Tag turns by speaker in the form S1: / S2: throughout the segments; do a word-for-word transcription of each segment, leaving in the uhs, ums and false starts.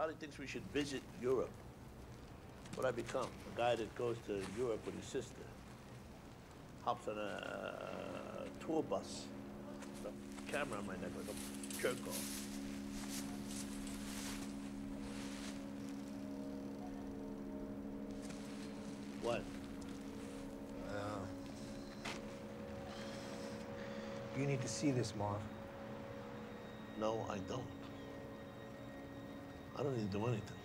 S1: Charlie thinks we should visit Europe. What I become? A guy that goes to Europe with his sister. Hops on a tour bus. The camera on my neck like a jerk off. What?
S2: Uh, you need to see this, Marv.
S1: No, I don't. I don't need to do anything.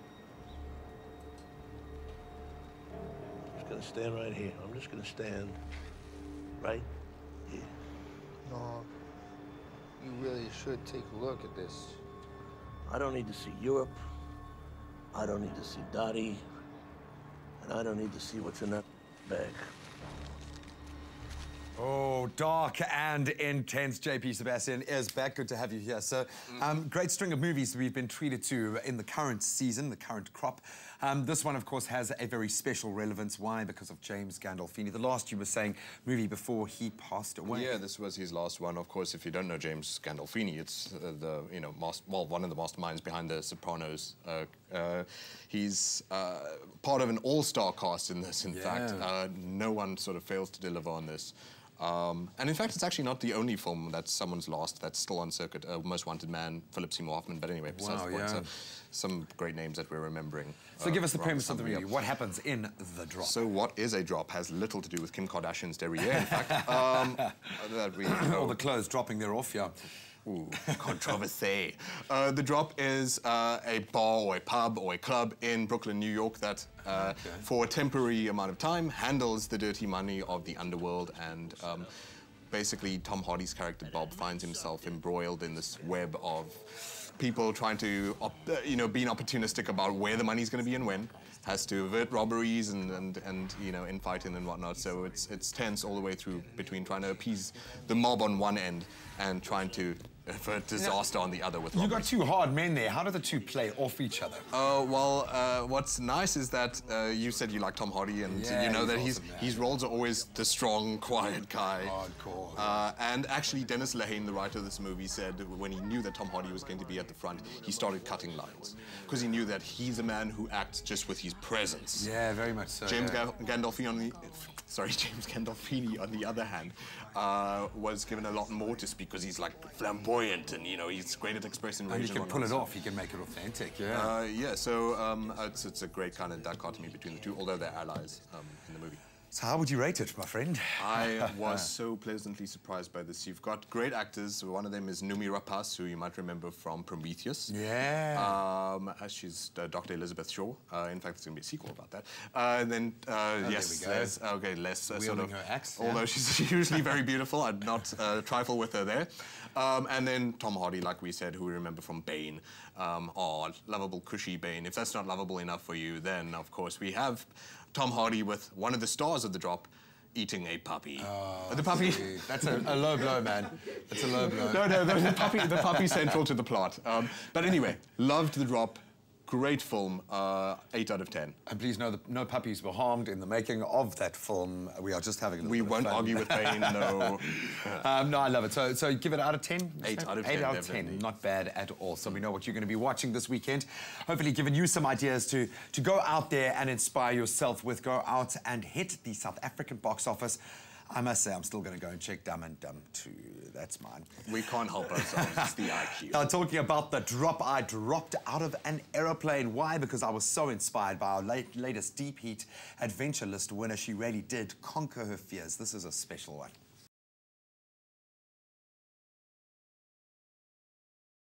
S1: I'm just gonna stand right here. I'm just gonna stand right here.
S2: No, you really should take a look at this.
S1: I don't need to see Europe. I don't need to see Dottie. And I don't need to see what's in that bag.
S3: Oh, dark and intense. J P Sebastian is back. Good to have you here. So, um, great string of movies we've been treated to in the current season, the current crop. Um, this one, of course, has a very special relevance. Why? Because of James Gandolfini. The last, you were saying, movie before he passed away.
S4: Yeah, this was his last one. Of course, if you don't know James Gandolfini, it's uh, the, you know, master, well, one of the masterminds behind The Sopranos. Uh, uh, he's uh, part of an all-star cast in this, in
S3: yeah.
S4: fact. Uh, no one sort of fails to deliver on this. Um, and in fact, it's actually not the only film that someone's lost that's still on circuit. Uh, Most Wanted Man, Philip Seymour Hoffman. But anyway, besides
S3: wow,
S4: the point,
S3: yeah.
S4: so some great names that we're remembering.
S3: So
S4: uh,
S3: give us the premise of the
S4: movie.
S3: movie. What happens in The Drop?
S4: So what is a drop has little to do with Kim Kardashian's derriere, in fact. Um, that we know.
S3: All the clothes dropping there off, yeah.
S4: Ooh, controversy. Uh, the Drop is uh, a bar or a pub or a club in Brooklyn, New York that, uh, okay. for a temporary amount of time, handles the dirty money of the underworld. And um, basically, Tom Hardy's character, Bob, finds himself embroiled in this web of people trying to, op you know, being opportunistic about where the money's going to be and when. Has to avert robberies and, and, and you know, infighting and whatnot. So it's, it's tense all the way through between trying to appease the mob on one end and trying to avert disaster now, on the other with robberies.
S3: You got two hard men there. How do the two play off each other?
S4: Uh, well, uh, what's nice is that uh, you said you like Tom Hardy, and
S3: yeah,
S4: you know that
S3: awesome,
S4: he's,
S3: yeah.
S4: his roles are always the strong, quiet guy.
S3: Hardcore.
S4: Uh, and actually, Dennis Lehane, the writer of this movie, said when he knew that Tom Hardy was going to be at the front, he started cutting lines. Because he knew that he's a man who acts just with his presence.
S3: Yeah, very much so.
S4: James
S3: yeah.
S4: Gandolfini on the... Sorry, James Gandolfini, on the other hand, uh, was given a lot more to speak because he's like flamboyant and, you know, he's great at expressing rage.
S3: And he can
S4: and
S3: pull it
S4: so.
S3: off, he can make it authentic, yeah.
S4: Uh, yeah, so um, it's, it's a great kind of dichotomy between the two, although they're allies um, in the movie.
S3: So how would you rate it, my friend?
S4: I was so pleasantly surprised by this. You've got great actors. One of them is Noomi Rapace, who you might remember from Prometheus.
S3: Yeah.
S4: Um, she's uh, Doctor Elizabeth Shaw. Uh, in fact, there's going to be a sequel about that. Uh, and then, uh,
S3: oh,
S4: yes,
S3: there we go.
S4: there's, okay, less uh, sort of...
S3: her axe,
S4: although
S3: yeah.
S4: she's usually very beautiful, I'd not uh, trifle with her there. Um, and then Tom Hardy, like we said, who we remember from Bane. Um, oh, lovable, cushy Bane. If that's not lovable enough for you, then, of course, we have Tom Hardy with one of the stars of The Drop, eating a puppy.
S3: Oh,
S4: the puppy.
S3: That's a, a low blow, man. That's a low blow.
S4: No, no, the, the puppy. The puppy central to the plot. Um, but anyway, loved The Drop. Great film. Uh, eight out of ten.
S3: And please know that no puppies were harmed in the making of that film. We are just having a little
S4: We
S3: bit
S4: won't
S3: of fun.
S4: argue with Bane. No.
S3: um, no, I love it. So, so give it out of ten.
S4: Eight out of
S3: Eight
S4: ten.
S3: out of ten. Not bad at all. So we know what you're going to be watching this weekend. Hopefully, giving you some ideas to to go out there and inspire yourself with. Go out and hit the South African box office. I must say, I'm still going to go and check Dumb and Dumb too. That's mine.
S4: We can't help ourselves. It's the I Q.
S3: Now, talking about The Drop, I dropped out of an aeroplane. Why? Because I was so inspired by our late, latest Deep Heat Adventure List winner. She really did conquer her fears. This is a special one.